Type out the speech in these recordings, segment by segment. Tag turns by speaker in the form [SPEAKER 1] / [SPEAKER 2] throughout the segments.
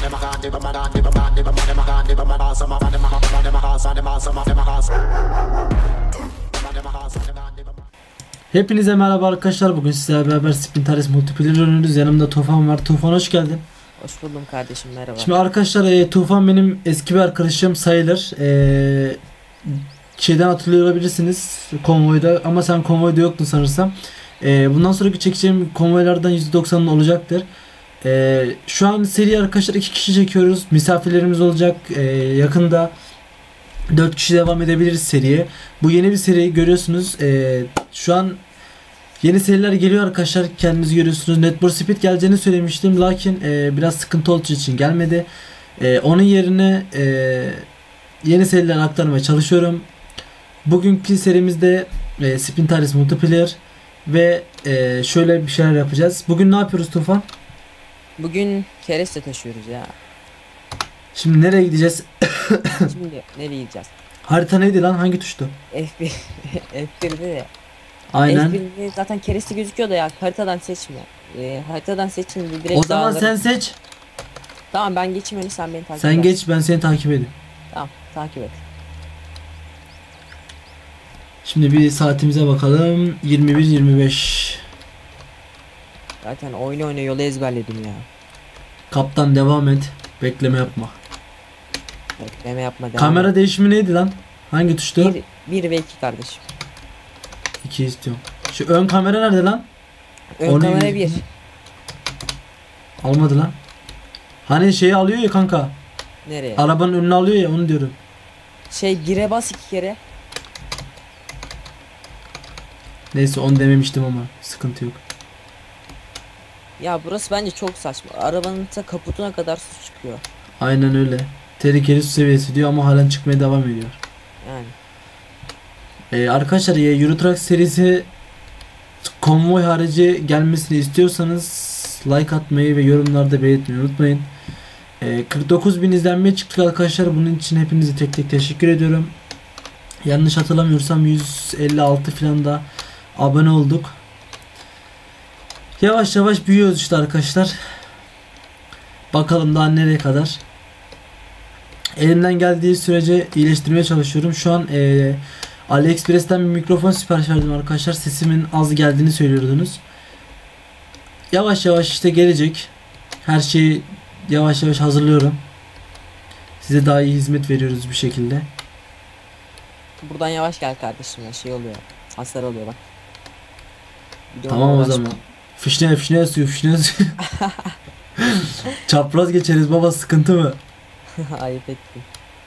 [SPEAKER 1] Hepinize merhaba arkadaşlar. Bugün sizlerle beraber Spintaris Multiplayer oynuyoruz. Yanımda Tufan var. Tufan hoş geldin.
[SPEAKER 2] Hoş buldum kardeşim, merhaba.
[SPEAKER 1] Şimdi arkadaşlar Tufan benim eski bir arkadaşım sayılır. Şeyden hatırlıyor olabilirsiniz, konvoyda, ama sen konvoyda yoktun sanırsam. Bundan sonraki çekeceğim konvoylardan %90'ın olacaktır. Şu an seri arkadaşlar 2 kişi çekiyoruz. Misafirlerimiz olacak. Yakında 4 kişi devam edebiliriz seriye. Bu yeni bir seri görüyorsunuz. Şu an yeni seriler geliyor arkadaşlar. Kendiniz görüyorsunuz. Need for Speed geleceğini söylemiştim. Lakin biraz sıkıntı olduğu için gelmedi. Onun yerine yeni seriler aktarmaya çalışıyorum. Bugünkü serimizde Spintaris Multiplayer ve şöyle bir şeyler yapacağız. Bugün ne yapıyoruz Tufan?
[SPEAKER 2] Bugün kereste taşıyoruz ya.
[SPEAKER 1] Şimdi nereye gideceğiz?
[SPEAKER 2] Şimdi nereye gideceğiz?
[SPEAKER 1] Harita neydi lan? Hangi tuştu?
[SPEAKER 2] F1 F1'de de.
[SPEAKER 1] Aynen.
[SPEAKER 2] F1'de zaten kereste gözüküyor da ya, haritadan seçme. Haritadan seçince direkt
[SPEAKER 1] O zaman
[SPEAKER 2] dağları...
[SPEAKER 1] sen seç.
[SPEAKER 2] Tamam, ben geçeyim öyle, sen beni takip et.
[SPEAKER 1] Sen geç, ben seni takip edeyim.
[SPEAKER 2] Tamam, takip et.
[SPEAKER 1] Şimdi bir saatimize bakalım. 21:25.
[SPEAKER 2] Zaten oyna yolu ezberledim ya.
[SPEAKER 1] Kaptan devam et. Bekleme yapma.
[SPEAKER 2] Bekleme yapma, devam
[SPEAKER 1] Kamera
[SPEAKER 2] et.
[SPEAKER 1] değişimi neydi lan? Hangi tuştu?
[SPEAKER 2] 1 ve 2 kardeşim.
[SPEAKER 1] 2 istiyorum. Şu ön kamera nerede lan?
[SPEAKER 2] Ön kamera 1.
[SPEAKER 1] Almadı lan. Hani şeyi alıyor ya kanka.
[SPEAKER 2] Nereye?
[SPEAKER 1] Arabanın önüne alıyor ya, onu diyorum.
[SPEAKER 2] 1'e bas 2 kere.
[SPEAKER 1] Neyse, onu dememiştim ama sıkıntı yok.
[SPEAKER 2] Ya burası bence çok saçma. Arabanın kaputuna kadar su çıkıyor.
[SPEAKER 1] Aynen öyle. Tehlikeli su seviyesi diyor ama halen çıkmaya devam ediyor.
[SPEAKER 2] Yani.
[SPEAKER 1] Arkadaşlar Euro Truck serisi konvoy harici gelmesini istiyorsanız like atmayı ve yorumlarda belirtmeyi unutmayın. 49.000 izlenmeye çıktık arkadaşlar. Bunun için hepinize tek tek teşekkür ediyorum. Yanlış hatırlamıyorsam 156 falan da abone olduk. Yavaş yavaş büyüyoruz işte arkadaşlar. Bakalım daha nereye kadar. Elimden geldiği sürece iyileştirmeye çalışıyorum. Şu an AliExpress'ten bir mikrofon sipariş verdim arkadaşlar. Sesimin az geldiğini söylüyordunuz. Yavaş yavaş işte gelecek. Her şeyi yavaş yavaş hazırlıyorum. Size daha iyi hizmet veriyoruz bir şekilde.
[SPEAKER 2] Buradan yavaş gel kardeşim ya, şey oluyor. Hasar oluyor bak.
[SPEAKER 1] Tamam o zaman. Fişne suyu. Çapraz geçeriz baba, sıkıntı mı?
[SPEAKER 2] Ayıp ettim.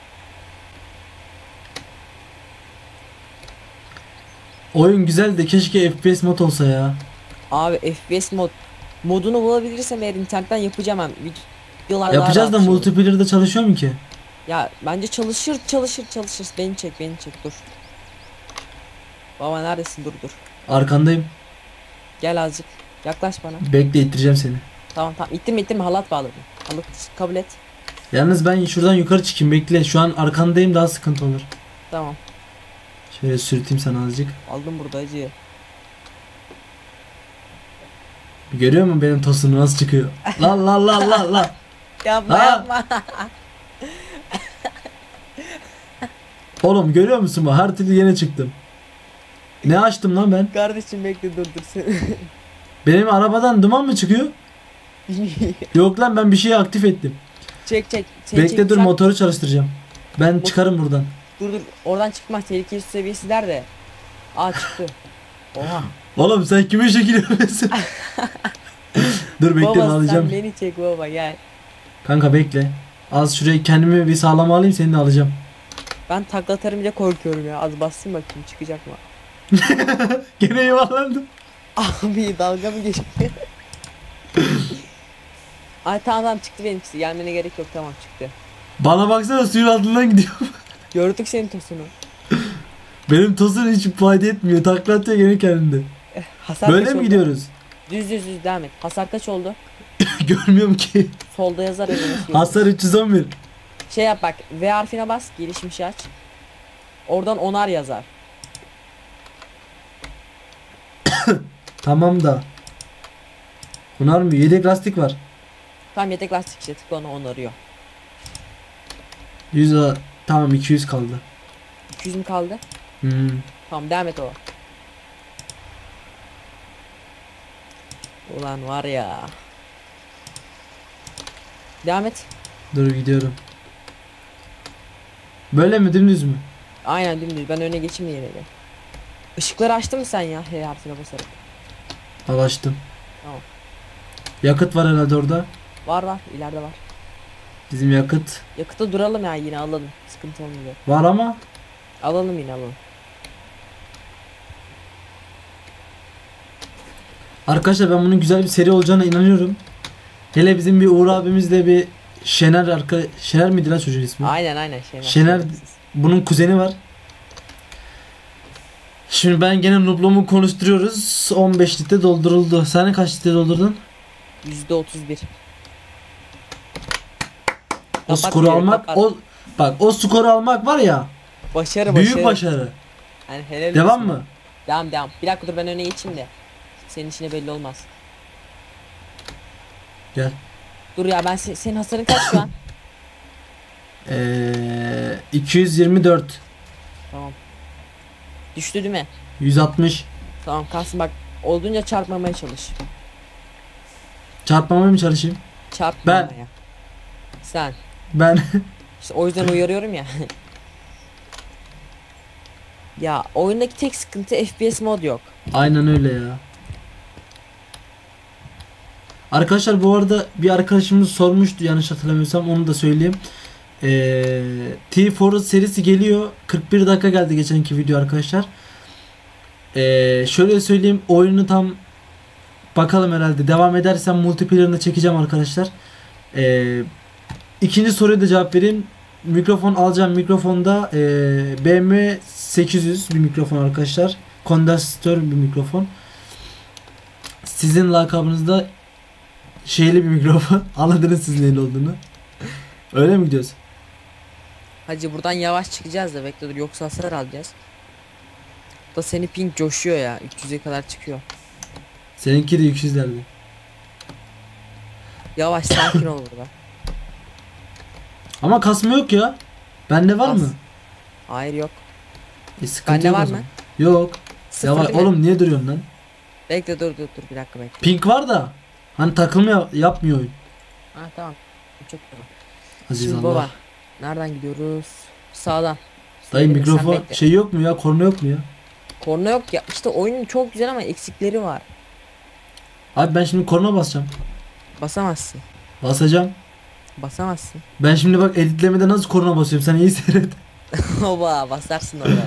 [SPEAKER 1] Oyun güzel de keşke FPS mod olsa ya.
[SPEAKER 2] Abi FPS modunu bulabilirsem eğer internetten yapacağım hem. Videolar
[SPEAKER 1] Yapacağız da
[SPEAKER 2] daha
[SPEAKER 1] multiplayer'da çalışıyor mu ki?
[SPEAKER 2] Ya bence çalışır. Beni çek dur. Baba neredesin, dur.
[SPEAKER 1] Arkandayım.
[SPEAKER 2] Gel azıcık. Yaklaş bana.
[SPEAKER 1] Bekle, ittireceğim seni.
[SPEAKER 2] Tamam ittirme, halat bağladım. Halat kabul et.
[SPEAKER 1] Yalnız ben şuradan yukarı çıkayım, bekle. Şu an arkandayım, daha sıkıntı olur.
[SPEAKER 2] Tamam.
[SPEAKER 1] Şöyle sürteyim sana azıcık.
[SPEAKER 2] Aldım burada acıyı.
[SPEAKER 1] Görüyor musun benim tosunum nasıl çıkıyor? La.
[SPEAKER 2] Yapma.
[SPEAKER 1] Oğlum görüyor musun bak, her türlü yine çıktım. Ne açtım lan ben?
[SPEAKER 2] Kardeşim bekle, dur sen.
[SPEAKER 1] Benim arabadan duman mı çıkıyor? Yok lan, ben bir şeyi aktif ettim.
[SPEAKER 2] Çek.
[SPEAKER 1] Bekle dur, motoru çalıştıracağım. Ben çıkarım buradan.
[SPEAKER 2] Dur oradan çıkmaz, tehlikeli su seviyesi nerede? Çıktı. Oha.
[SPEAKER 1] Oğlum sen kime şekil yapıyorsun? Dur bekle,
[SPEAKER 2] baba,
[SPEAKER 1] alacağım.
[SPEAKER 2] Sen beni çek baba, gel.
[SPEAKER 1] Kanka bekle. Az şurayı kendimi bir sağlam alayım, seni de alacağım.
[SPEAKER 2] Ben takla atarım bile korkuyorum ya. Az bassın bakayım, çıkacak mı?
[SPEAKER 1] Gene yuvarlandım.
[SPEAKER 2] Abi dalga mı geçiyor? Ay tamam çıktı benimkisi. Gelmene gerek yok, tamam çıktı.
[SPEAKER 1] Bana baksana, suyun altından gidiyor.
[SPEAKER 2] Gördük senin tosunu.
[SPEAKER 1] Benim tosun hiç fayda etmiyor. Takla atıyor gene kendinde.
[SPEAKER 2] Hasar
[SPEAKER 1] Böyle
[SPEAKER 2] kaç
[SPEAKER 1] mi
[SPEAKER 2] oldu?
[SPEAKER 1] gidiyoruz?
[SPEAKER 2] Düz devam et. Hasar kaç oldu?
[SPEAKER 1] Görmüyorum ki.
[SPEAKER 2] Solda yazar ya.
[SPEAKER 1] Hasar 311.
[SPEAKER 2] Şey yap bak. V harfine bas. Gelişmişi aç. Oradan onar yazar.
[SPEAKER 1] Tamam da. Bunlar mı? Yedek lastik var.
[SPEAKER 2] Tam yedek lastik işte, tıkla onu onarıyor.
[SPEAKER 1] 100 tamam 200 kaldı.
[SPEAKER 2] 200 mü kaldı?
[SPEAKER 1] Hmm.
[SPEAKER 2] Tamam devam et o. Ulan var ya. Devam et.
[SPEAKER 1] Dur gidiyorum. Böyle mi dümdüz mü?
[SPEAKER 2] Aynen dümdüz, ben öne geçeyim diye böyle. Işıkları açtın mı sen ya H harfine basarak?
[SPEAKER 1] Açtım.
[SPEAKER 2] Tamam.
[SPEAKER 1] Yakıt var herhalde orada.
[SPEAKER 2] Var ileride var.
[SPEAKER 1] Bizim yakıt
[SPEAKER 2] Yakıta duralım ya, yine alalım. Sıkıntı olmuyor.
[SPEAKER 1] var ama
[SPEAKER 2] Alalım yine alalım.
[SPEAKER 1] arkadaşlar ben bunun güzel bir seri olacağına inanıyorum. Hele bizim bir Uğur abimizle bir Şener miydi lan çocuğun ismi?
[SPEAKER 2] Aynen
[SPEAKER 1] Şener bunun kuzeni var. Şimdi ben gene nublumu konuşturuyoruz. 15 litre dolduruldu. Sen kaç litre doldurdun?
[SPEAKER 2] %31.
[SPEAKER 1] O skoru almak o skoru almak var ya.
[SPEAKER 2] Başarı
[SPEAKER 1] Büyük başarı.
[SPEAKER 2] Yani helal
[SPEAKER 1] Devam
[SPEAKER 2] olsun.
[SPEAKER 1] mı?
[SPEAKER 2] Devam. Bir dakika dur, ben öne geçeyim de. Senin işine belli olmaz.
[SPEAKER 1] Gel.
[SPEAKER 2] Dur ya, ben senin hasarın kaç şu an?
[SPEAKER 1] 224
[SPEAKER 2] Tamam. Düştü değil mi?
[SPEAKER 1] 160
[SPEAKER 2] Tamam kalsın, bak olduğunca çarpmamaya çalış.
[SPEAKER 1] çarpmamaya mı çalışayım?
[SPEAKER 2] Çarpmamaya. Sen.
[SPEAKER 1] Ben
[SPEAKER 2] İşte o yüzden uyarıyorum ya. Ya oyundaki tek sıkıntı FPS mod yok.
[SPEAKER 1] aynen öyle ya. Arkadaşlar bu arada bir arkadaşımız sormuştu, yanlış hatırlamıyorsam onu da söyleyeyim. T-Forest serisi geliyor. 41 dakika geldi geçenki video arkadaşlar. Şöyle söyleyeyim, oyunu tam bakalım, herhalde devam edersem multiplayer'ını çekeceğim arkadaşlar. İkinci soruya da cevap vereyim. Mikrofon alacağım. Mikrofonda BMW 800 bir mikrofon arkadaşlar. Kondansatör bir mikrofon. Sizin lakabınızda şeyli bir mikrofon. Anladınız siz neyin olduğunu. Öyle mi gidiyoruz?
[SPEAKER 2] Hacı buradan yavaş çıkacağız da bekle dur, yoksa hasar alacağız. Da seni ping coşuyor ya, 300'e kadar çıkıyor.
[SPEAKER 1] Seninki de yüksüzlerdi.
[SPEAKER 2] Yavaş sakin ol burada.
[SPEAKER 1] Ama kasma yok ya. Bende var mı?
[SPEAKER 2] Hayır yok.
[SPEAKER 1] Sıkıntı
[SPEAKER 2] Bende
[SPEAKER 1] yok o
[SPEAKER 2] var
[SPEAKER 1] zaman.
[SPEAKER 2] mı?
[SPEAKER 1] Yok.
[SPEAKER 2] Sıfır
[SPEAKER 1] Yavaş
[SPEAKER 2] değil mi?
[SPEAKER 1] oğlum, niye duruyorsun lan?
[SPEAKER 2] Bekle dur bir dakika bekle.
[SPEAKER 1] Pink var da hani takılma yapmıyor oyun.
[SPEAKER 2] Ha tamam. Çok güzel.
[SPEAKER 1] Aziz
[SPEAKER 2] Şimdi
[SPEAKER 1] Allah.
[SPEAKER 2] baba nereden gidiyoruz? Sağdan.
[SPEAKER 1] Dayı
[SPEAKER 2] Sen
[SPEAKER 1] mikrofon
[SPEAKER 2] bekle.
[SPEAKER 1] şey yok mu ya? Korna yok mu ya?
[SPEAKER 2] Korna yok ya. İşte oyunun çok güzel ama eksikleri var.
[SPEAKER 1] Abi ben şimdi korna basacağım.
[SPEAKER 2] Basamazsın.
[SPEAKER 1] Basacağım.
[SPEAKER 2] Basamazsın.
[SPEAKER 1] Ben şimdi bak editlemede nasıl korna basıyorum. Sen iyi seyret.
[SPEAKER 2] Oba basarsın orada.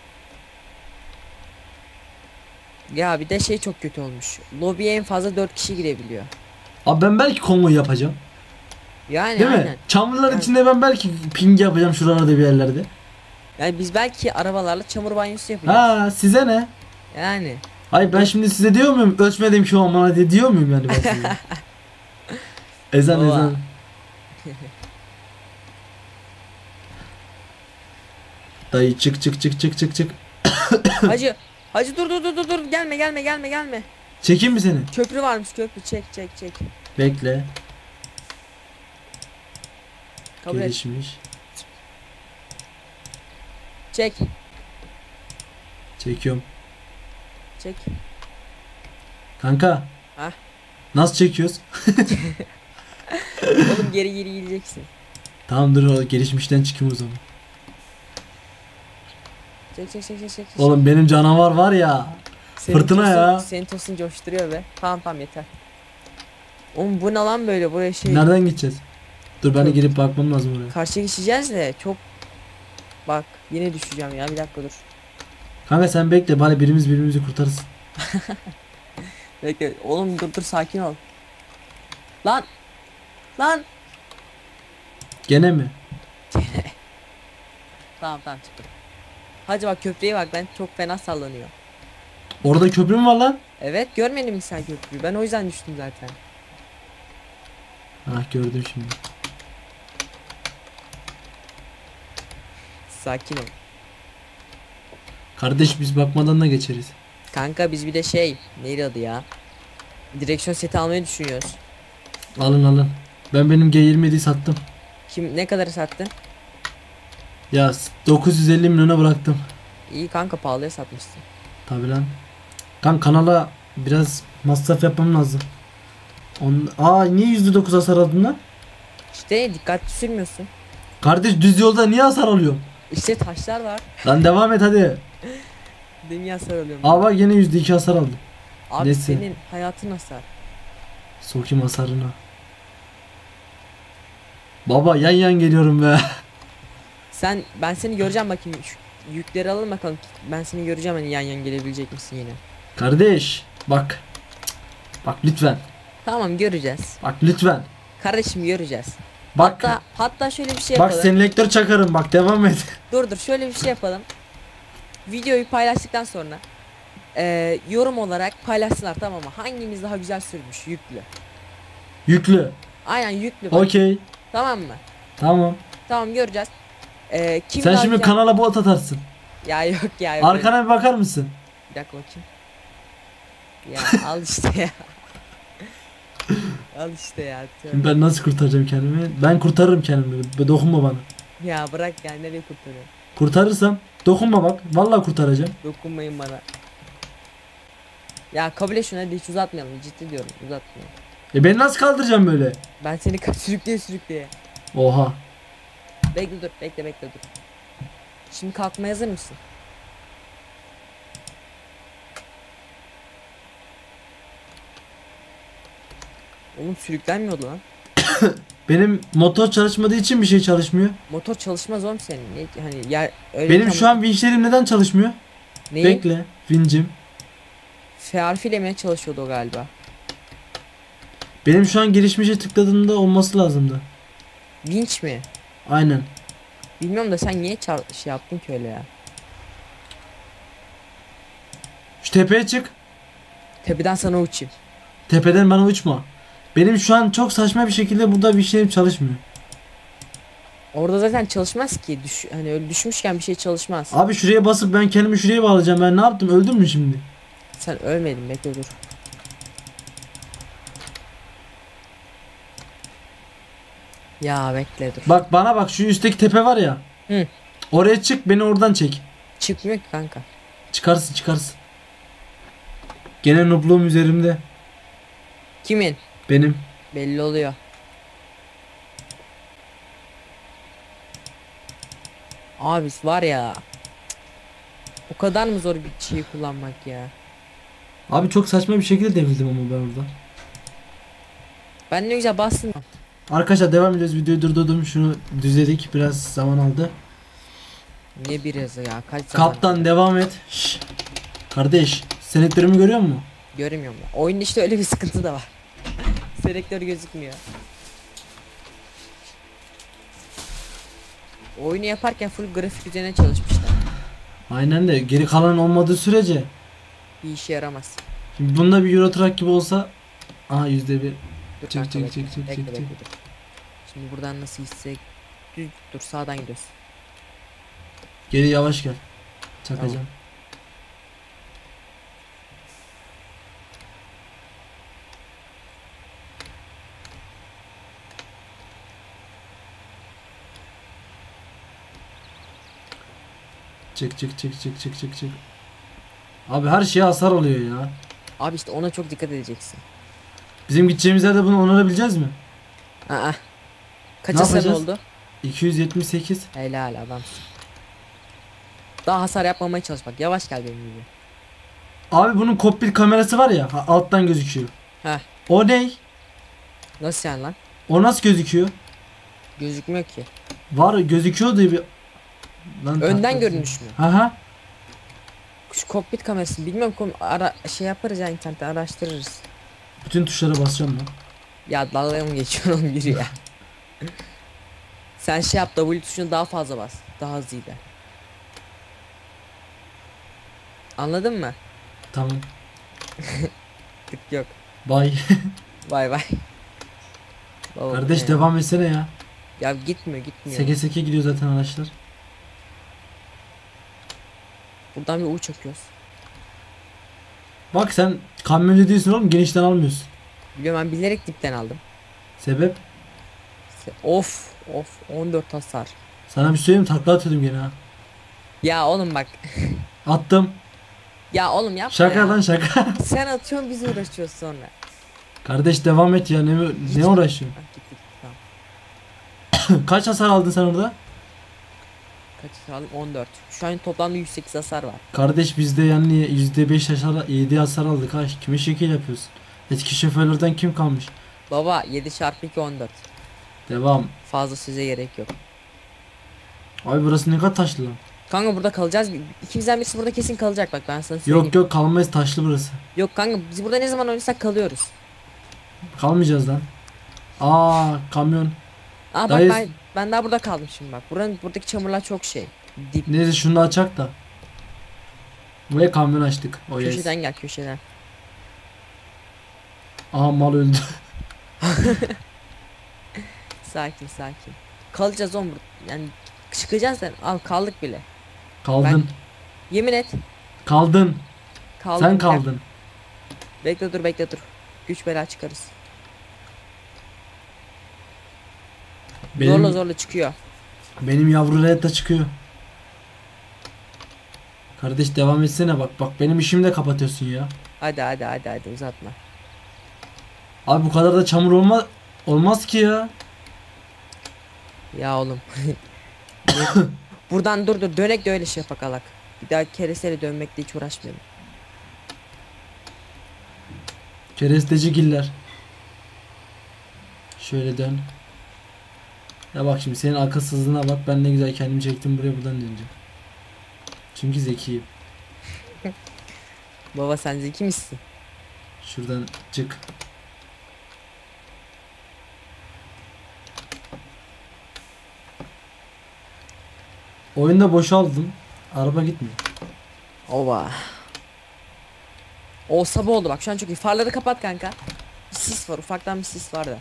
[SPEAKER 2] Ya bir de şey çok kötü olmuş. Lobiye en fazla 4 kişi girebiliyor.
[SPEAKER 1] Abi ben belki konvoy yapacağım.
[SPEAKER 2] Yani
[SPEAKER 1] Değil
[SPEAKER 2] aynen.
[SPEAKER 1] mi? Çamurlar
[SPEAKER 2] Yani.
[SPEAKER 1] içinde ben belki ping yapacağım şuralarda bir yerlerde.
[SPEAKER 2] Yani biz belki arabalarla çamur banyosu yapacağız.
[SPEAKER 1] Ha size ne?
[SPEAKER 2] Yani.
[SPEAKER 1] Hayır ben şimdi size diyor muyum? Ölçmedim şu an bana diyor muyum yani ben size? Ezan
[SPEAKER 2] Baba.
[SPEAKER 1] ezan. Dayı çık çık çık çık çık çık.
[SPEAKER 2] Hacı dur gelme.
[SPEAKER 1] Çekeyim mi seni?
[SPEAKER 2] Köprü varmış, köprü çek.
[SPEAKER 1] Bekle.
[SPEAKER 2] Kabul et.
[SPEAKER 1] Gelişmiş.
[SPEAKER 2] Çek.
[SPEAKER 1] Çekiyorum.
[SPEAKER 2] Çek.
[SPEAKER 1] Kanka.
[SPEAKER 2] Hah.
[SPEAKER 1] Nasıl çekiyoruz?
[SPEAKER 2] Oğlum geri gideceksin.
[SPEAKER 1] Tamam dur, o gelişmişten çıkayım o zaman.
[SPEAKER 2] Çek.
[SPEAKER 1] Oğlum benim canavar var ya. Fırtına ya.
[SPEAKER 2] Senin tosun coşturuyor be. Tamam yeter. Oğlum bu ne lan böyle, buraya şey.
[SPEAKER 1] Nereden gideceğiz? Dur ben de girip bakmam lazım oraya.
[SPEAKER 2] Karşıya geçeceğiz de çok. Bak yine düşeceğim ya, bir dakika dur.
[SPEAKER 1] Kanka sen bekle, bari birimiz birbirimizi kurtarırız.
[SPEAKER 2] Bekle oğlum, dur sakin ol. Lan.
[SPEAKER 1] Gene mi?
[SPEAKER 2] Tamam çıktım. Hacı bak köprüye bak, ben çok fena sallanıyor.
[SPEAKER 1] Orada köprü mü var lan?
[SPEAKER 2] Evet, görmedin mi sen köprüyü? Ben o yüzden düştüm zaten.
[SPEAKER 1] Ah gördüm şimdi.
[SPEAKER 2] Sakin ol.
[SPEAKER 1] Kardeş biz bakmadan da geçeriz.
[SPEAKER 2] Kanka biz bir de neydi adı ya? Direksiyon seti almayı düşünüyoruz.
[SPEAKER 1] Alın. Ben benim G27'yi sattım.
[SPEAKER 2] Ne kadar sattın?
[SPEAKER 1] Ya 950 milyona bıraktım.
[SPEAKER 2] İyi kanka, pahalıya satmışsın.
[SPEAKER 1] Tabi lan. Kanala biraz masraf yapmam lazım. Aa, niye %9 hasar aldın lan?
[SPEAKER 2] İşte dikkatli sürmüyorsun.
[SPEAKER 1] Kardeş, düz yolda niye hasar alıyorum?
[SPEAKER 2] İşte taşlar var.
[SPEAKER 1] Lan devam et hadi.
[SPEAKER 2] Dünya hasar alıyorum.
[SPEAKER 1] Aa bak, yine %2 hasar aldım.
[SPEAKER 2] Abi
[SPEAKER 1] neyse.
[SPEAKER 2] senin hayatın hasar.
[SPEAKER 1] Sokayım hasarına. Baba, yan yan geliyorum be.
[SPEAKER 2] Ben seni göreceğim, bakayım şu yükleri alalım bakalım. Ben seni göreceğim, hani yan yan gelebilecek misin yine.
[SPEAKER 1] Kardeş bak. Bak lütfen.
[SPEAKER 2] Tamam, göreceğiz.
[SPEAKER 1] Bak lütfen.
[SPEAKER 2] Kardeşim, göreceğiz.
[SPEAKER 1] Bak.
[SPEAKER 2] Hatta şöyle bir şey
[SPEAKER 1] Bak,
[SPEAKER 2] yapalım.
[SPEAKER 1] selektör çakarım, bak devam et.
[SPEAKER 2] Dur şöyle bir şey yapalım. Videoyu paylaştıktan sonra yorum olarak paylaşsınlar, tamam mı? Hangimiz daha güzel sürmüş yüklü.
[SPEAKER 1] Yüklü.
[SPEAKER 2] Aynen, yüklü bak.
[SPEAKER 1] Okey.
[SPEAKER 2] Tamam mı?
[SPEAKER 1] Tamam.
[SPEAKER 2] Tamam, göreceğiz. Kim
[SPEAKER 1] Sen
[SPEAKER 2] daha
[SPEAKER 1] şimdi
[SPEAKER 2] güzel...
[SPEAKER 1] kanala bot atarsın.
[SPEAKER 2] Ya yok ya, yok.
[SPEAKER 1] Arkana bir bakar mısın?
[SPEAKER 2] Bir dakika bakayım. Ya al işte ya. Al işte ya.
[SPEAKER 1] Şimdi ben nasıl kurtaracağım kendimi? Ben kurtarırım kendimi. Dokunma bana.
[SPEAKER 2] Ya bırak ya, nereye kurtarıyor?
[SPEAKER 1] Kurtarırsam dokunma bak. Vallahi kurtaracağım.
[SPEAKER 2] Dokunmayın bana. Ya kabul et şunu, hadi hiç uzatmayalım, ciddi diyorum, uzatmayalım.
[SPEAKER 1] Beni nasıl kaldıracağım böyle?
[SPEAKER 2] Ben seni sürükleye.
[SPEAKER 1] Oha.
[SPEAKER 2] Bekle dur. Şimdi kalkmaya hazır mısın? Oğlum sürüklenmiyordu lan.
[SPEAKER 1] Benim motor çalışmadığı için bir şey çalışmıyor.
[SPEAKER 2] Motor çalışmaz oğlum senin. Hani yer öyle
[SPEAKER 1] Benim şu an vinçlerim neden çalışmıyor?
[SPEAKER 2] neyi?
[SPEAKER 1] Bekle. Vincim.
[SPEAKER 2] F harfiyle mi çalışıyordu o galiba?
[SPEAKER 1] Benim şu an gelişmişe tıkladığımda olması lazımdı.
[SPEAKER 2] Vinç mi?
[SPEAKER 1] Aynen.
[SPEAKER 2] Bilmiyorum da sen niye şey yaptın ki öyle ya?
[SPEAKER 1] Şu tepeye çık.
[SPEAKER 2] Tepeden sana uçayım.
[SPEAKER 1] Tepeden bana uçma. Benim şu an çok saçma bir şekilde burada bir şeyim çalışmıyor.
[SPEAKER 2] Orada zaten çalışmaz ki. Hani öyle düşmüşken bir şey çalışmaz.
[SPEAKER 1] Abi şuraya basıp ben kendimi şuraya bağlayacağım. Ben ne yaptım? Öldüm mü şimdi?
[SPEAKER 2] Sen ölmedin, bekle dur. Ya bekle dur.
[SPEAKER 1] Bak bana bak, şu üstteki tepe var ya.
[SPEAKER 2] Hı.
[SPEAKER 1] Oraya çık, beni oradan çek.
[SPEAKER 2] Çıkmıyor ki kanka.
[SPEAKER 1] Çıkarsın. Gene nubluğum üzerimde.
[SPEAKER 2] Kimin?
[SPEAKER 1] Benim.
[SPEAKER 2] Belli oluyor. Abi var ya. O kadar mı zor bir şeyi kullanmak ya?
[SPEAKER 1] Abi çok saçma bir şekilde devrildim ama ben orada.
[SPEAKER 2] Ben ne güzel bastım.
[SPEAKER 1] Arkadaşlar devam ediyoruz. Videoyu durdurdum. Şunu düzledik. Biraz zaman aldı.
[SPEAKER 2] Ne biraz ya, kaç zaman?
[SPEAKER 1] Kaptan devam et. Şş. Kardeş, senetlerimi görüyor musun?
[SPEAKER 2] Göremiyorum ya. Oyunda işte öyle bir sıkıntı da var. Selektör gözükmüyor. Oyunu yaparken full grafik üzerine çalışmışlar.
[SPEAKER 1] Aynen de geri kalan olmadığı sürece.
[SPEAKER 2] Bir işe yaramaz.
[SPEAKER 1] Şimdi bunda bir Euro Truck gibi olsa. Aha %1.
[SPEAKER 2] Dur
[SPEAKER 1] Çek,
[SPEAKER 2] kanka,
[SPEAKER 1] çek,
[SPEAKER 2] bekle.
[SPEAKER 1] çek, çek,
[SPEAKER 2] Bekle,
[SPEAKER 1] çek,
[SPEAKER 2] bekle,
[SPEAKER 1] çek.
[SPEAKER 2] dur. Şimdi buradan nasıl gitsek? Dur sağdan gidiyoruz.
[SPEAKER 1] Geri yavaş gel. Çakacağım. Çek. Abi her şeye hasar oluyor ya.
[SPEAKER 2] Abi işte ona çok dikkat edeceksin.
[SPEAKER 1] Bizim gideceğimiz yerde bunu onarabileceğiz mi?
[SPEAKER 2] Aa. Kaç
[SPEAKER 1] Ne
[SPEAKER 2] hasar
[SPEAKER 1] yapacağız?
[SPEAKER 2] oldu?
[SPEAKER 1] 278.
[SPEAKER 2] Helal adamsın. Daha hasar yapmamaya çalış bak. Yavaş gel benim gibi.
[SPEAKER 1] Abi bunun kokpit kamerası var ya, alttan gözüküyor.
[SPEAKER 2] Heh.
[SPEAKER 1] O ne?
[SPEAKER 2] Nasıl yani lan?
[SPEAKER 1] O nasıl gözüküyor?
[SPEAKER 2] Gözükmüyor ki.
[SPEAKER 1] Var, gözüküyor diye bir... Lan
[SPEAKER 2] Önden
[SPEAKER 1] tahtası.
[SPEAKER 2] görünüş mü?
[SPEAKER 1] Aha.
[SPEAKER 2] Şu kokpit kamerası bilmiyorum, şey yaparız ya, internette araştırırız.
[SPEAKER 1] Bütün tuşlara basacağım lan.
[SPEAKER 2] Ya dalga mı geçiyorum biri ya? Sen şey yap, W tuşuna daha fazla bas. Daha hızlı gider. Anladın mı?
[SPEAKER 1] Tamam.
[SPEAKER 2] Tık yok.
[SPEAKER 1] Bay.
[SPEAKER 2] Bay bay. Baba,
[SPEAKER 1] Kardeş
[SPEAKER 2] ne ya?
[SPEAKER 1] devam etsene ya.
[SPEAKER 2] Ya gitmiyor.
[SPEAKER 1] Seke seke gidiyor zaten araçlar.
[SPEAKER 2] Buradan bir U çakıyoruz.
[SPEAKER 1] Bak sen kamyoncu değilsin oğlum, genişten almıyorsun.
[SPEAKER 2] Biliyorum, ben bilerek dipten aldım.
[SPEAKER 1] Sebep?
[SPEAKER 2] Of 14 hasar.
[SPEAKER 1] Sana bir şey söyleyeyim mi? Takla atıyordum gene ha.
[SPEAKER 2] Ya oğlum bak.
[SPEAKER 1] Attım.
[SPEAKER 2] Ya oğlum yapma
[SPEAKER 1] Şaka
[SPEAKER 2] ya.
[SPEAKER 1] lan şaka.
[SPEAKER 2] Sen atıyorsun biz uğraşıyoruz sonra.
[SPEAKER 1] Kardeş devam et ya, ne uğraşıyorsun?
[SPEAKER 2] Ah, gitti tamam.
[SPEAKER 1] Kaç hasar aldın sen orada?
[SPEAKER 2] Kaç hasar aldım? 14. Şu an toplamda 108 hasar var.
[SPEAKER 1] Kardeş bizde yani %5 hasar, 7 hasar aldık ha. Kime şekil yapıyorsun? Eski şoförlerden kim kalmış?
[SPEAKER 2] Baba 7 çarpı 2 14.
[SPEAKER 1] Devam.
[SPEAKER 2] Fazla söze gerek yok.
[SPEAKER 1] Abi burası ne kadar taşlı lan.
[SPEAKER 2] Kanka burada kalacağız. İkimizden birisi burada kesin kalacak bak ben sana söyleyeyim.
[SPEAKER 1] Yok kalmayız, taşlı burası.
[SPEAKER 2] Yok kanka biz burada ne zaman oynasak kalıyoruz.
[SPEAKER 1] Kalmayacağız lan. Aa kamyon.
[SPEAKER 2] Aa bak
[SPEAKER 1] Dayı-
[SPEAKER 2] ben daha burada kaldım şimdi bak. Buradaki çamurlar çok şey. Dip.
[SPEAKER 1] Neyse şunu da açak da. Buraya kamyon açtık. O yes.
[SPEAKER 2] Köşeden gel köşeden.
[SPEAKER 1] Aha mal öldü.
[SPEAKER 2] Sakin. Kalacağız oğlum. Yani çıkacağız da al kaldık bile.
[SPEAKER 1] Kaldın.
[SPEAKER 2] Yemin et.
[SPEAKER 1] Kaldın.
[SPEAKER 2] Kaldım.
[SPEAKER 1] Sen kaldın.
[SPEAKER 2] Bekle dur. Güç bela çıkarız.
[SPEAKER 1] Benim,
[SPEAKER 2] Zorla çıkıyor.
[SPEAKER 1] benim yavru red de çıkıyor. Kardeş devam etsene bak benim işimi de kapatıyorsun ya.
[SPEAKER 2] Hadi uzatma.
[SPEAKER 1] Abi bu kadar da çamur olmaz ki ya.
[SPEAKER 2] Ya oğlum. Buradan dur dönek de öyle şey yapakalak. Bir daha keresteyle dönmekle hiç uğraşmayalım.
[SPEAKER 1] Keresteci giller. Şöyle dön. Ya bak şimdi senin akılsızlığına bak, ben ne güzel kendimi çektim buraya, buradan döneceğim. Çünkü zekiyim.
[SPEAKER 2] Baba sen zeki misin?
[SPEAKER 1] Şuradan çık. Oyunda boşaldım. Araba gitmiyor.
[SPEAKER 2] Ova. O sabah oldu bak şu an çok iyi. Farları kapat kanka. Bir sis var ufaktan bir sis var da.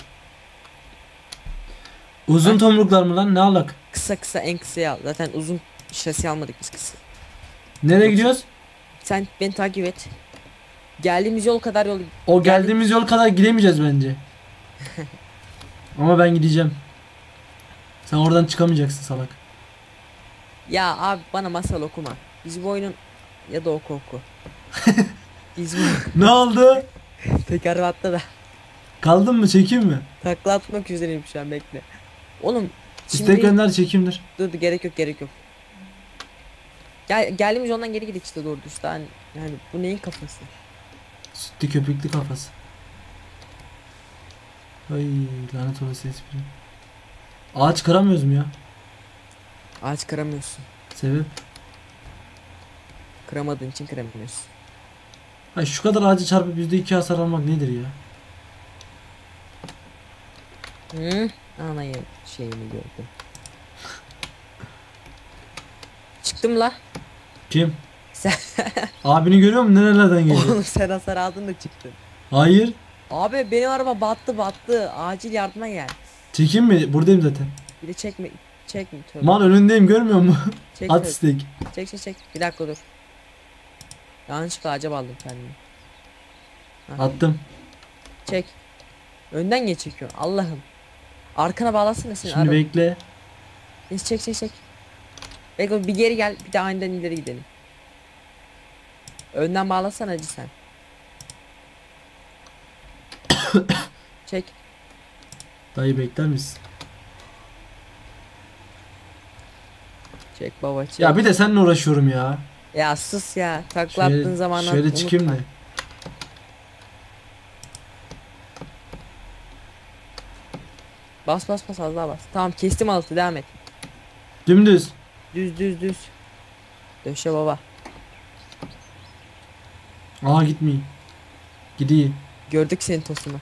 [SPEAKER 1] Uzun tomruklar mı lan, ne alak?
[SPEAKER 2] Kısa en kısayı al. Zaten uzun şasi almadık biz kısa.
[SPEAKER 1] Nereye gidiyoruz?
[SPEAKER 2] Sen beni takip et. Geldiğimiz yol kadar yol.
[SPEAKER 1] O geldiğimiz yol kadar gidemeyeceğiz bence. Ama ben gideceğim. Sen oradan çıkamayacaksın salak.
[SPEAKER 2] Ya abi bana masal okuma. Biz bu oyunun ya da oku. Biz bu
[SPEAKER 1] Ne oldu?
[SPEAKER 2] tekrar battı da.
[SPEAKER 1] Kaldın mı, çekeyim mi?
[SPEAKER 2] Takla atmak üzereyim şu an bekle. Oğlum şimdi
[SPEAKER 1] İstek gönder, çekimdir.
[SPEAKER 2] dur gerek yok. Geldiğimiz yoldan geri gidelim işte doğru düz. Yani bu neyin kafası?
[SPEAKER 1] Sütlü köpüklü kafası. Ay lanet olası espri. Ağaç kıramıyoruz mu ya?
[SPEAKER 2] Ağaç kıramıyorsun.
[SPEAKER 1] Sebep?
[SPEAKER 2] Kıramadığın için kıramıyorsun.
[SPEAKER 1] Ay şu kadar ağacı çarpıp %2 hasar almak nedir ya?
[SPEAKER 2] Hı? Anayım şeyini gördüm. Çıktım la.
[SPEAKER 1] Kim?
[SPEAKER 2] Sen
[SPEAKER 1] Abini görüyor musun? Nerelerden geliyor?
[SPEAKER 2] oğlum sen hasar aldın da çıktın.
[SPEAKER 1] Hayır.
[SPEAKER 2] Abi benim araba battı. Acil yardıma gel.
[SPEAKER 1] Çekeyim mi? Buradayım zaten.
[SPEAKER 2] Bir de çekme tövbe.
[SPEAKER 1] Mal önündeyim, görmüyor musun?
[SPEAKER 2] Çek,
[SPEAKER 1] At
[SPEAKER 2] çek.
[SPEAKER 1] istek.
[SPEAKER 2] Çek. Bir dakika dur. Yanlışlıkla acaba aldım kendimi.
[SPEAKER 1] Attım.
[SPEAKER 2] Çek. Önden geç çekiyorsun Allah'ım. Arkana bağlasana seni.
[SPEAKER 1] Şimdi bekle.
[SPEAKER 2] Çek. Bekle bir geri gel bir de aniden ileri gidelim. Önden bağlasana acı sen. Çek.
[SPEAKER 1] Dayı bekler misin?
[SPEAKER 2] Çek baba çek.
[SPEAKER 1] Ya bir de seninle uğraşıyorum ya.
[SPEAKER 2] Ya sus ya. Takla attığın zaman
[SPEAKER 1] Şöyle çıkayım da.
[SPEAKER 2] Bas az daha bas. Tamam kestim altı devam et.
[SPEAKER 1] Dümdüz.
[SPEAKER 2] Düz. Döşe baba.
[SPEAKER 1] Aa gitmeyeyim. Gideyim.
[SPEAKER 2] Gördük senin tosunu.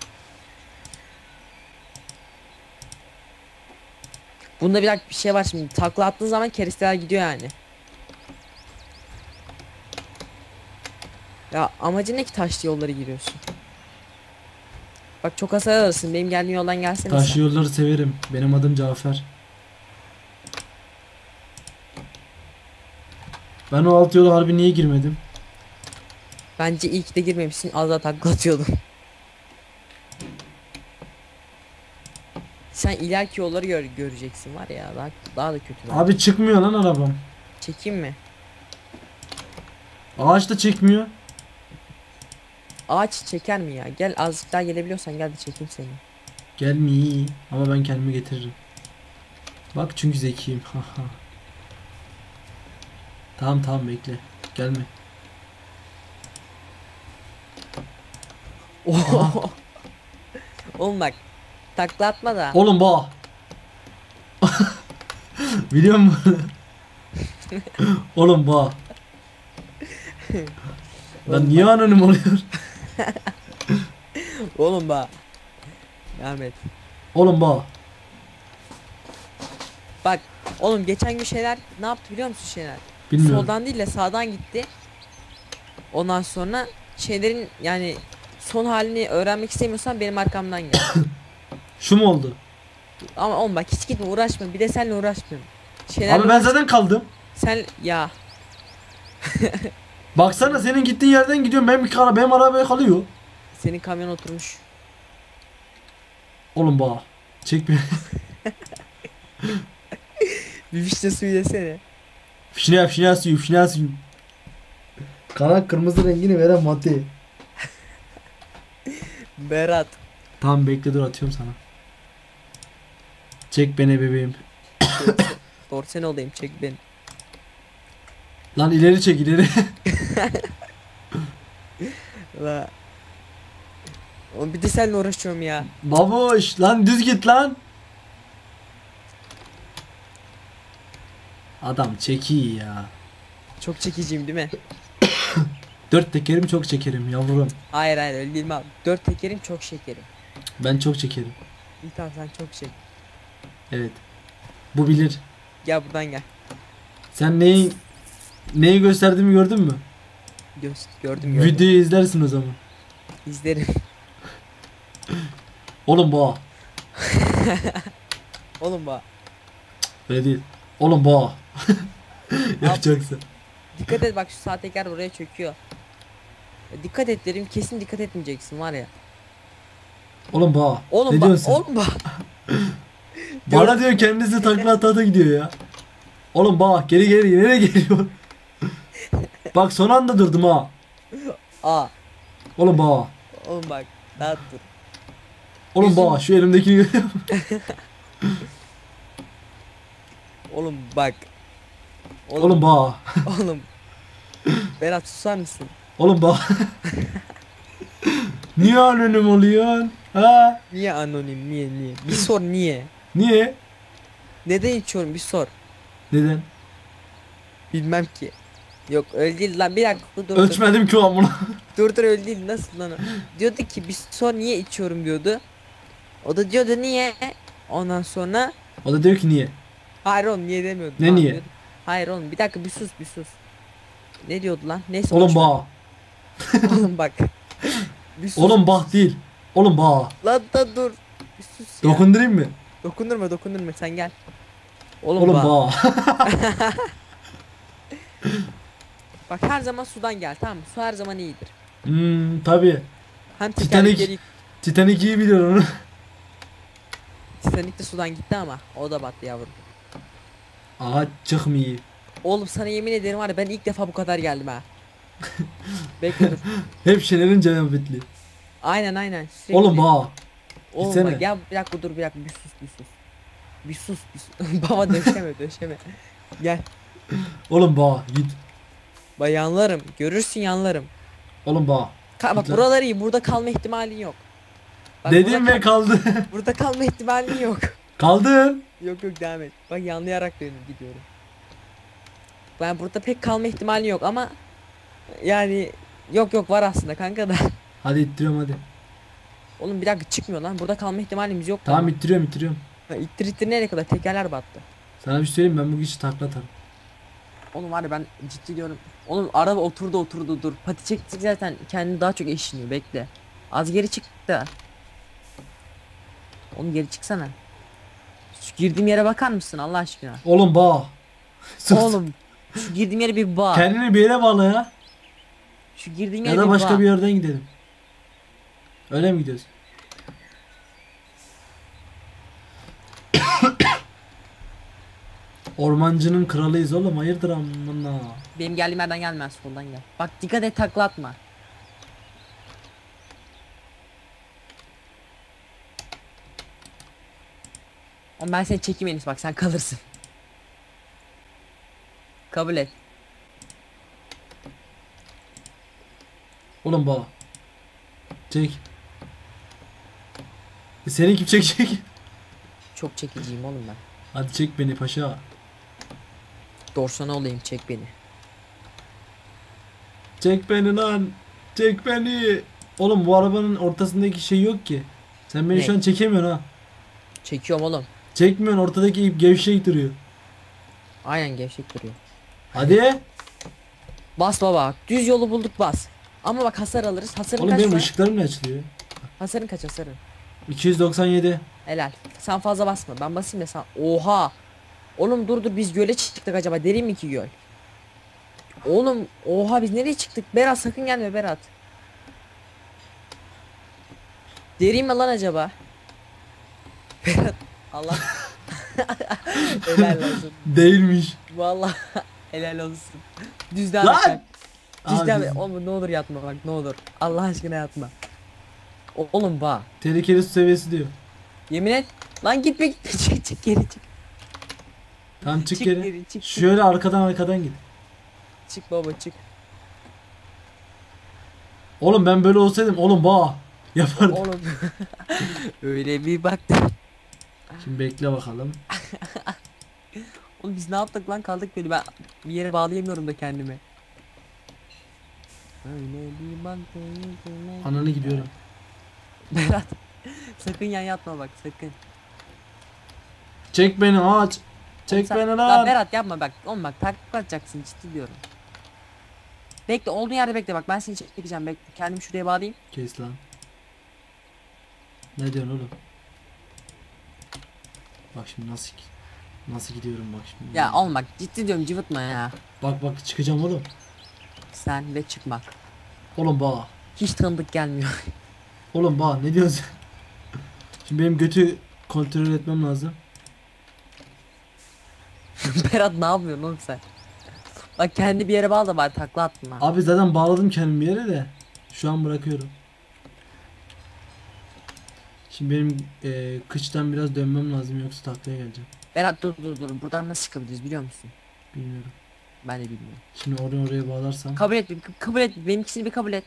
[SPEAKER 2] Bunda bir şey var şimdi. Takla attığın zaman keresteler gidiyor yani. Ya amacın ne ki taşlı yolları giriyorsun? Bak çok hasar alırsın. Benim geldiğim yoldan gelsene
[SPEAKER 1] Taş
[SPEAKER 2] sen.
[SPEAKER 1] yolları severim. Benim adım Cafer. Ben o alt yola harbi niye girmedim?
[SPEAKER 2] Bence iyi ki de girmemişsin. Az daha takla atıyordum. Sen ileriki yolları göreceksin var ya, daha da kötü.
[SPEAKER 1] Abi çıkmıyor lan arabam.
[SPEAKER 2] Çekeyim mi?
[SPEAKER 1] Ağaç da çekmiyor.
[SPEAKER 2] Ağaç çeker mi ya? Gel, azıcık daha gelebiliyorsan gel de çekeyim seni.
[SPEAKER 1] Gelmiyor ama ben kendimi getiririm. Bak çünkü zekiyim. Haha. Tamam bekle. Gelme.
[SPEAKER 2] Oho. Oğlum bak, takla atma da.
[SPEAKER 1] Oğlum bak. Biliyor musun? Oğlum bak. Lan niye anonim oluyor?
[SPEAKER 2] Oğlum bak. Ahmet.
[SPEAKER 1] Oğlum bak.
[SPEAKER 2] Bak oğlum, geçen gün şeyler ne yaptı biliyor musun şeyler?
[SPEAKER 1] Bilmiyorum.
[SPEAKER 2] Soldan değil de sağdan gitti. Ondan sonra şeylerin yani son halini öğrenmek istemiyorsan benim arkamdan gel.
[SPEAKER 1] Şu mu oldu?
[SPEAKER 2] Ama oğlum bak, hiç gitme, uğraşma, bir de seninle uğraşmıyorum. Şeylerle
[SPEAKER 1] Abi ben zaten kaldım.
[SPEAKER 2] sen ya
[SPEAKER 1] Baksana senin gittiğin yerden gidiyorum. Benim arabaya kalıyor.
[SPEAKER 2] senin kamyon oturmuş.
[SPEAKER 1] Oğlum bak. Çek beni.
[SPEAKER 2] Bir vişne suyu desene.
[SPEAKER 1] Fişne suyu. Kara kırmızı rengini veren madde.
[SPEAKER 2] Berat.
[SPEAKER 1] Tamam bekle, dur atıyorum sana. Çek beni bebeğim.
[SPEAKER 2] Dorsen olayım, çek beni.
[SPEAKER 1] Lan ileri çek ileri.
[SPEAKER 2] La. Oğlum bir de seninle uğraşıyorum ya.
[SPEAKER 1] Baboş lan, düz git lan. Adam çekiyi ya.
[SPEAKER 2] Çok çekiciyim değil mi?
[SPEAKER 1] Dört tekerim çok çekerim yavrum.
[SPEAKER 2] Hayır öyle değil mi abi? 4 tekerim çok şekerim.
[SPEAKER 1] Ben çok çekerim.
[SPEAKER 2] İyi tamam, sen çok çek.
[SPEAKER 1] Evet. Bu bilir.
[SPEAKER 2] Gel buradan gel.
[SPEAKER 1] Sen neyi gösterdiğimi gördün mü?
[SPEAKER 2] Gördüm.
[SPEAKER 1] Videoyu izlersin o zaman.
[SPEAKER 2] İzlerim.
[SPEAKER 1] Oğlum boğa.
[SPEAKER 2] Oğlum bak.
[SPEAKER 1] Öyle değil. Oğlum boğa. Yapacaksın.
[SPEAKER 2] Dikkat et bak, şu sağ teker buraya çöküyor. Dikkat et derim, kesin dikkat etmeyeceksin var ya.
[SPEAKER 1] Oğlum boğa.
[SPEAKER 2] Oğlum
[SPEAKER 1] Ne
[SPEAKER 2] bak,
[SPEAKER 1] diyorsun sen?
[SPEAKER 2] oğlum bak.
[SPEAKER 1] Bana diyor, kendisi takla ata gidiyor ya. Oğlum bak, geri nereye geliyor? Bak son anda durdum ha.
[SPEAKER 2] Aa.
[SPEAKER 1] Oğlum bak.
[SPEAKER 2] Oğlum bak. Daha dur.
[SPEAKER 1] Oğlum
[SPEAKER 2] Yüzüm-
[SPEAKER 1] bak, şu elimdekini görüyor musun?
[SPEAKER 2] Oğlum bak.
[SPEAKER 1] Oğlum bak.
[SPEAKER 2] Oğlum. Berat susar mısın?
[SPEAKER 1] Oğlum bak. Niye anonim oluyorsun? Ha?
[SPEAKER 2] Niye anonim, niye? Bir sor niye?
[SPEAKER 1] Niye?
[SPEAKER 2] Neden içiyorum, bir sor.
[SPEAKER 1] Neden?
[SPEAKER 2] Bilmem ki. Yok öyle değil lan, bir dakika dur.
[SPEAKER 1] Ölçmedim ki o bunu.
[SPEAKER 2] Dur öyle değil, nasıl lan o? Diyordu ki bir sor niye içiyorum diyordu. O da diyordu niye? Ondan sonra
[SPEAKER 1] O da diyor ki niye?
[SPEAKER 2] hayır oğlum niye demiyordu.
[SPEAKER 1] Ne
[SPEAKER 2] Tamam
[SPEAKER 1] niye?
[SPEAKER 2] diyordu. Hayır oğlum bir dakika, bir sus. Ne diyordu lan? Neyse
[SPEAKER 1] Oğlum
[SPEAKER 2] boş ver.
[SPEAKER 1] bak.
[SPEAKER 2] Oğlum bak. Bir sus.
[SPEAKER 1] Oğlum bak değil. Oğlum bak.
[SPEAKER 2] Lan da dur. Bir sus ya.
[SPEAKER 1] Dokundurayım mı?
[SPEAKER 2] Dokundurma sen gel. Oğlum,
[SPEAKER 1] Oğlum
[SPEAKER 2] bak.
[SPEAKER 1] bak.
[SPEAKER 2] Bak her zaman sudan gel, tamam mı? Su her zaman iyidir.
[SPEAKER 1] Tabi.
[SPEAKER 2] Hem
[SPEAKER 1] Titanic.
[SPEAKER 2] tekerlekleri
[SPEAKER 1] Titanic iyi biliyor onu.
[SPEAKER 2] Titanic de sudan gitti ama o da battı yavrum.
[SPEAKER 1] Aha çıkmıyor.
[SPEAKER 2] Oğlum sana yemin ederim var ya, ben ilk defa bu kadar geldim ha. Bekle dur.
[SPEAKER 1] Hep Şener'in cenabetli.
[SPEAKER 2] Aynen. Sürekli.
[SPEAKER 1] Oğlum bak.
[SPEAKER 2] Oğlum
[SPEAKER 1] gitsene.
[SPEAKER 2] bak ya, bir dakika dur, bir dakika, bir sus. Baba döşeme. Gel.
[SPEAKER 1] Oğlum bak git.
[SPEAKER 2] Bak yanlarım, görürsün yanlarım.
[SPEAKER 1] Oğlum bak.
[SPEAKER 2] Bak
[SPEAKER 1] Lütfen.
[SPEAKER 2] buralar iyi, burada kalma ihtimalin yok. Bak,
[SPEAKER 1] Dedim ve kaldı.
[SPEAKER 2] burada kalma ihtimalin yok.
[SPEAKER 1] Kaldın.
[SPEAKER 2] Yok devam et. Bak yanlayarak dönüp gidiyorum. Ben burada pek kalma ihtimali yok ama yani yok var aslında kanka da.
[SPEAKER 1] Hadi ittiriyorum hadi.
[SPEAKER 2] Oğlum bir dakika, çıkmıyor lan. Burada kalma ihtimalimiz yok.
[SPEAKER 1] Tamam
[SPEAKER 2] ama.
[SPEAKER 1] ittiriyorum.
[SPEAKER 2] Ha, ittir nereye kadar? Tekerler battı.
[SPEAKER 1] Sana bir şey söyleyeyim, ben bu işi takla atarım.
[SPEAKER 2] Oğlum var ya, ben ciddi diyorum. Oğlum araba oturdu dur. Pati çektik zaten, kendini daha çok eşiniyor, bekle. Az geri çık da. Oğlum geri çıksana. Şu girdiğim yere bakar mısın Allah aşkına?
[SPEAKER 1] Oğlum bak. Sus.
[SPEAKER 2] Oğlum şu girdiğim yere bir bak.
[SPEAKER 1] Kendini bir yere bağla ya.
[SPEAKER 2] Şu girdiğim
[SPEAKER 1] Ya
[SPEAKER 2] yere
[SPEAKER 1] da
[SPEAKER 2] bir
[SPEAKER 1] başka
[SPEAKER 2] bak.
[SPEAKER 1] bir yerden gidelim. Öyle mi gidiyoruz? Ormancının kralıyız oğlum, hayırdır amına.
[SPEAKER 2] Benim geldiğim yerden gelmez, soldan gel. Bak dikkat et, takla atma. Ama ben seni çekeyim Enis, bak sen kalırsın. Kabul et.
[SPEAKER 1] Oğlum bak. Çek. Seni kim çekecek?
[SPEAKER 2] Çok çekiciyim oğlum ben.
[SPEAKER 1] Hadi çek beni paşa.
[SPEAKER 2] Dorsana olayım, çek beni.
[SPEAKER 1] Çek beni lan. Çek beni. Oğlum bu arabanın ortasındaki şey yok ki. Sen beni
[SPEAKER 2] Ne?
[SPEAKER 1] şu an çekemiyorsun ha.
[SPEAKER 2] Çekiyorum oğlum.
[SPEAKER 1] Çekmiyorsun, ortadaki ip gevşek duruyor.
[SPEAKER 2] Aynen gevşek duruyor.
[SPEAKER 1] Hadi.
[SPEAKER 2] Bas baba. Düz yolu bulduk, bas. Ama bak hasar alırız. Hasarın
[SPEAKER 1] Oğlum
[SPEAKER 2] kaç
[SPEAKER 1] benim
[SPEAKER 2] var?
[SPEAKER 1] ışıklarım ne açılıyor?
[SPEAKER 2] Hasarın kaç, hasarın?
[SPEAKER 1] 297.
[SPEAKER 2] Helal. Sen fazla basma. Ben basayım da sen. Oha. Oğlum dur biz göle çıktık acaba. Derin mi ki göl? Oğlum oha, biz nereye çıktık? Berat sakın gelme Berat. Derin mi lan acaba? Berat Allah. Helal olsun.
[SPEAKER 1] Değilmiş.
[SPEAKER 2] Vallahi helal olsun. Düzden
[SPEAKER 1] Lan!
[SPEAKER 2] bak. Düzden
[SPEAKER 1] Abi,
[SPEAKER 2] oğlum ne olur yatma bak, ne olur. Allah aşkına yatma. Oğlum bak.
[SPEAKER 1] tehlikeli su seviyesi diyor.
[SPEAKER 2] Yemin et. Lan gitme çık geri çık.
[SPEAKER 1] Tamam çık
[SPEAKER 2] Çık
[SPEAKER 1] geri.
[SPEAKER 2] geri, çık.
[SPEAKER 1] Şöyle arkadan git.
[SPEAKER 2] Çık baba çık.
[SPEAKER 1] Oğlum ben böyle olsaydım oğlum bah yapardım.
[SPEAKER 2] Oğlum. Öyle bir baktı.
[SPEAKER 1] Şimdi bekle bakalım.
[SPEAKER 2] Oğlum biz ne yaptık lan, kaldık böyle, ben bir yere bağlayamıyorum da kendimi. Öyle bir baktı.
[SPEAKER 1] Ananı gidiyorum.
[SPEAKER 2] Berat. Sakın yan yatma bak, sakın.
[SPEAKER 1] Çek beni aç. Çek
[SPEAKER 2] Sen-
[SPEAKER 1] beni
[SPEAKER 2] Lan
[SPEAKER 1] lan.
[SPEAKER 2] Berat yapma bak. Oğlum bak takip atacaksın, ciddi diyorum. Bekle, olduğun yerde bekle, bak ben seni çekeceğim, bekle. Kendimi şuraya bağlayayım.
[SPEAKER 1] Kes lan. Ne diyorsun oğlum? Bak şimdi nasıl gidiyorum bak şimdi.
[SPEAKER 2] Ya oğlum bak ciddi diyorum, cıvıtma ya.
[SPEAKER 1] Bak çıkacağım oğlum.
[SPEAKER 2] Sen ve çıkmak.
[SPEAKER 1] Oğlum bah.
[SPEAKER 2] Hiç tanıdık gelmiyor.
[SPEAKER 1] Oğlum bah ne diyorsun sen? Şimdi benim götü kontrol etmem lazım.
[SPEAKER 2] Berat ne yapıyorsun oğlum sen? Bak kendi bir yere bağla da bari takla atma.
[SPEAKER 1] Abi zaten bağladım kendimi bir yere de. Şu an bırakıyorum. Şimdi benim kıçtan biraz dönmem lazım yoksa taklaya geleceğim.
[SPEAKER 2] Berat dur. Buradan nasıl çıkabiliriz biliyor musun?
[SPEAKER 1] Bilmiyorum.
[SPEAKER 2] Ben de bilmiyorum.
[SPEAKER 1] Şimdi oraya bağlarsam.
[SPEAKER 2] Kabul et, kabul et. Benimkisini bir kabul et.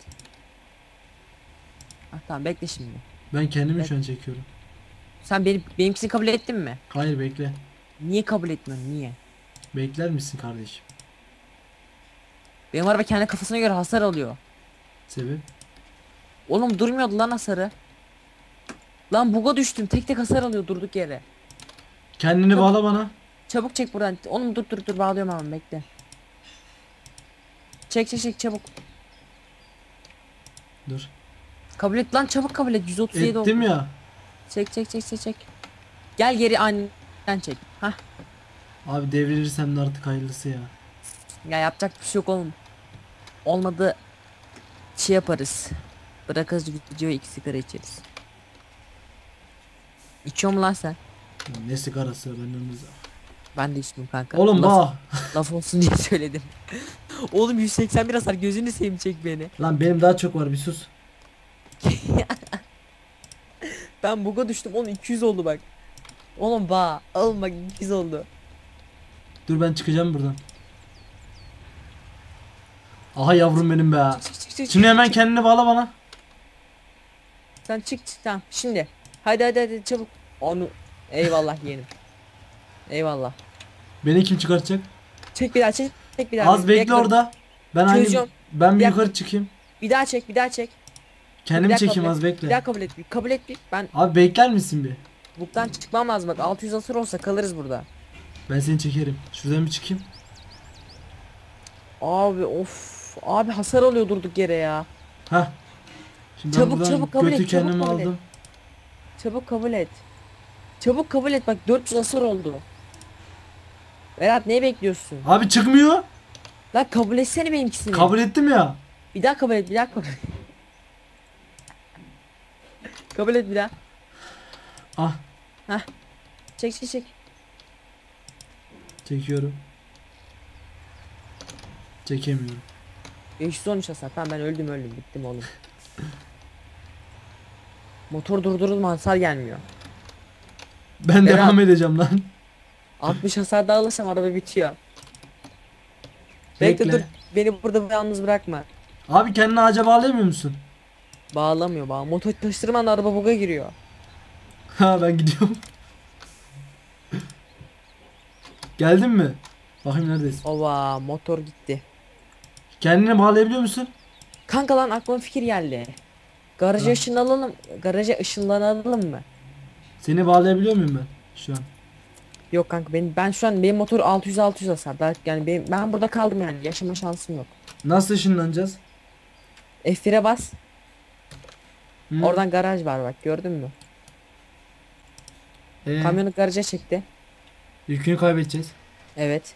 [SPEAKER 2] Ah, tamam bekle şimdi.
[SPEAKER 1] Ben kendimi
[SPEAKER 2] Evet.
[SPEAKER 1] şu an çekiyorum.
[SPEAKER 2] Sen benimkisini kabul ettin mi?
[SPEAKER 1] Hayır bekle.
[SPEAKER 2] Niye kabul etmiyorsun? Niye?
[SPEAKER 1] Bekler misin kardeşim?
[SPEAKER 2] Benim araba kendi kafasına göre hasar alıyor.
[SPEAKER 1] Sebep?
[SPEAKER 2] Oğlum durmuyordu lan hasarı. Lan buga düştüm. Tek hasar alıyor durduk yere.
[SPEAKER 1] Kendini
[SPEAKER 2] Tabii.
[SPEAKER 1] bağla bana.
[SPEAKER 2] Çabuk çek buradan. Oğlum dur bağlıyorum ama bekle. Çek çabuk.
[SPEAKER 1] Dur.
[SPEAKER 2] Kabul et lan, çabuk kabul et. 137 oldu.
[SPEAKER 1] Ettim ya.
[SPEAKER 2] Çek. Gel geri aniden çek. Hah.
[SPEAKER 1] Abi devrilirsem de artık hayırlısı ya.
[SPEAKER 2] Ya yapacak bir şey yok oğlum. Olmadı şey yaparız. Bırakırız videoyu, 2 sigara içeriz. İçiyor mu lan sen?
[SPEAKER 1] Ya ne sigarası benden uzak.
[SPEAKER 2] Ben de içtim kanka.
[SPEAKER 1] Oğlum bah.
[SPEAKER 2] Laf olsun diye söyledim. Oğlum 181 hasar, gözünü seveyim çek beni.
[SPEAKER 1] Lan benim daha çok var, bir sus.
[SPEAKER 2] Ben buga düştüm, oğlum 200 oldu bak. Oğlum oğlum bak 200 oldu.
[SPEAKER 1] Dur ben çıkacağım buradan. Aha yavrum benim be.
[SPEAKER 2] Çık.
[SPEAKER 1] Şimdi hemen kendini bağla bana.
[SPEAKER 2] Sen çık tamam şimdi. Hadi çabuk. Onu eyvallah yeğenim. Eyvallah.
[SPEAKER 1] Beni kim çıkartacak?
[SPEAKER 2] Çek bir daha çek. Çek bir daha.
[SPEAKER 1] Az bekle orada. Ben
[SPEAKER 2] Çözüyorum.
[SPEAKER 1] ben bir
[SPEAKER 2] Bir
[SPEAKER 1] yukarı çıkayım.
[SPEAKER 2] Bir daha çek. Bir
[SPEAKER 1] Kendimi
[SPEAKER 2] daha
[SPEAKER 1] çekeyim,
[SPEAKER 2] kabul
[SPEAKER 1] az
[SPEAKER 2] et.
[SPEAKER 1] bekle.
[SPEAKER 2] Bir daha kabul et. Kabul et bir. Ben
[SPEAKER 1] Abi bekler misin bir?
[SPEAKER 2] buktan çıkmam lazım bak. 600 hasar olsa kalırız burada.
[SPEAKER 1] Ben seni çekerim. Şuradan bir çıkayım.
[SPEAKER 2] Abi of. Abi hasar alıyor durduk yere ya.
[SPEAKER 1] Hah. Şimdi
[SPEAKER 2] Çabuk,
[SPEAKER 1] ben buradan
[SPEAKER 2] çabuk kabul
[SPEAKER 1] götü
[SPEAKER 2] et, çabuk
[SPEAKER 1] kendime
[SPEAKER 2] kabul et.
[SPEAKER 1] aldım.
[SPEAKER 2] Çabuk kabul et. Çabuk kabul et bak, 400 hasar oldu. Berat ne bekliyorsun?
[SPEAKER 1] Abi çıkmıyor.
[SPEAKER 2] Lan kabul etsene benimkisini.
[SPEAKER 1] Kabul ettim ya.
[SPEAKER 2] Bir daha kabul et, bir daha kabul et. Kabul et bir daha.
[SPEAKER 1] Ah.
[SPEAKER 2] Çek.
[SPEAKER 1] Çekiyorum. Çekemiyorum.
[SPEAKER 2] 513 hasar. Tamam ben öldüm bittim oğlum. Motor durdurulma hasar gelmiyor.
[SPEAKER 1] Ben
[SPEAKER 2] Berat.
[SPEAKER 1] devam edeceğim lan.
[SPEAKER 2] 60 hasar daha alırsam araba bitiyor. Bekle dur. Beni burada yalnız bırakma.
[SPEAKER 1] Abi kendini ağaca bağlayamıyor musun?
[SPEAKER 2] Bağlamıyor Motor çalıştırman araba buga giriyor.
[SPEAKER 1] Ha ben gidiyorum. Geldin mi? Bakayım neredesin?
[SPEAKER 2] Ova motor gitti.
[SPEAKER 1] Kendini bağlayabiliyor musun?
[SPEAKER 2] Kanka lan aklıma fikir geldi. Garaja
[SPEAKER 1] Ha.
[SPEAKER 2] ışınlanalım. Garaja ışınlanalım mı?
[SPEAKER 1] Seni bağlayabiliyor muyum ben şu an?
[SPEAKER 2] Yok kanka ben şu an benim motor 600 hasar. Yani ben burada kaldım yani. Yaşama şansım yok.
[SPEAKER 1] Nasıl ışınlanacağız?
[SPEAKER 2] F1'e bas.
[SPEAKER 1] Hı?
[SPEAKER 2] Oradan garaj var bak gördün mü? Kamyonu garaja çekti.
[SPEAKER 1] Yükünü kaybedeceğiz.
[SPEAKER 2] Evet.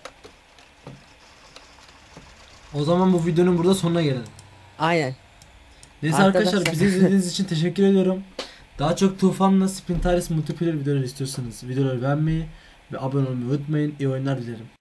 [SPEAKER 1] O zaman bu videonun burada sonuna gelelim.
[SPEAKER 2] Aynen.
[SPEAKER 1] Neyse
[SPEAKER 2] Arkadaşlar.
[SPEAKER 1] arkadaşlar bizi izlediğiniz için teşekkür ediyorum. Daha çok Tufan'la Sprintaris multiplayer videoları istiyorsanız videoları beğenmeyi ve abone olmayı unutmayın. İyi oyunlar dilerim.